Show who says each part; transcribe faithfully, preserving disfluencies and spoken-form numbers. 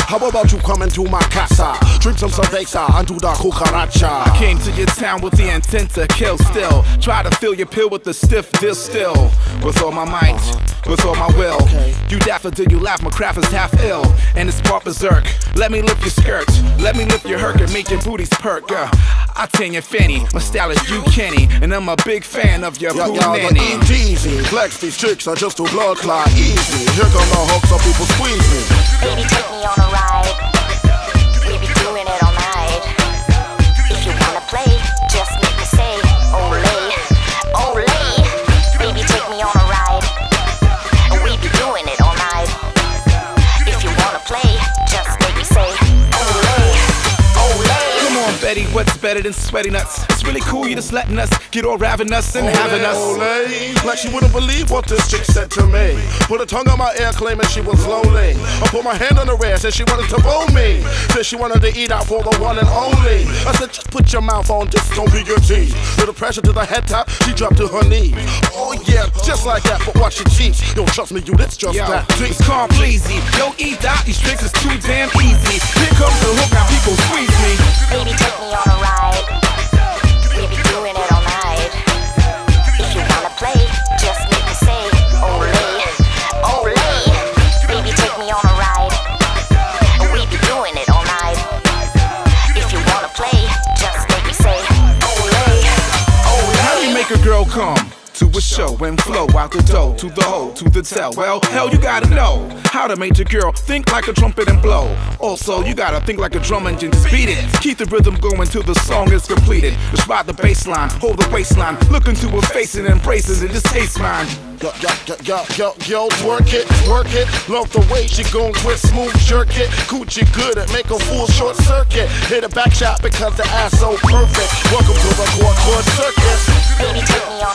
Speaker 1: How about you come into my casa? Drink some cerveza and do the cucaracha.
Speaker 2: I came to your town with the intent to kill still. Try to fill your pill with the stiff dill still. With all my might, with all my will. You daffodil, you laugh, my craft is half ill. And it's part berserk. Let me lift your skirt, let me lift your herk and make your booties perk. uh, I tan your fanny, my style is you Kenny. And I'm a big fan of your
Speaker 1: Yeah,
Speaker 2: poo
Speaker 1: yeah,
Speaker 2: nanny.
Speaker 1: the easy. Flex, these chicks are just too blood clot easy. Here come the hook, some people squeeze me.
Speaker 3: Baby, take me on a ride. We be doing it all night. If you wanna play, just make me say, Olay, Olay. Baby, take me on a ride. We be doing it all night. If you wanna play, just make me say, Olay, Olay.
Speaker 2: Come on, Betty, what's better than sweaty nuts? It's really cool, you just letting us get all ravenous and having us.
Speaker 1: Olay. Like she wouldn't believe what this chick said to me. Put her tongue on my ear claiming she was lonely. I put my hand on her ass, said she wanted to bone me. Said she wanted to eat out for the one and only. I said just put your mouth on this, don't be your teeth. Little pressure to the head top, she dropped to her knees. Oh yeah, just like that, but watch your cheeks. Yo, trust me, you, that's just
Speaker 2: Yo,
Speaker 1: that deep.
Speaker 2: it's calm, pleasy. Yo, eat out, these tricks is too damn easy. Here comes the hook, now people squeeze me.
Speaker 3: Baby, take me on a ride. We be doing it all night. If you wanna play, just make me say, Olay, Olay. Baby, take me on a ride. We be doing it all night. If you wanna play, just make me say, Olay, Olay.
Speaker 2: How do you make a girl come to a show and flow out the dough to the hole to the tail? Well, hell, you gotta know how to make your girl think like a trumpet and blow. Also, you gotta think like a drum engine, just beat it. Keep the rhythm going till the song is completed. Just ride the bass line, hold the waistline, look into her face and embrace it and just taste mine.
Speaker 1: Yo, yo, yo, yo, yo, yo, twerk it, twerk it. Love the way she gon' twist, smooth, jerk it. Coochie good at make a full short circuit. Hit a back shot because the ass so perfect. Welcome to the Court Court Circus.
Speaker 3: Baby, take me on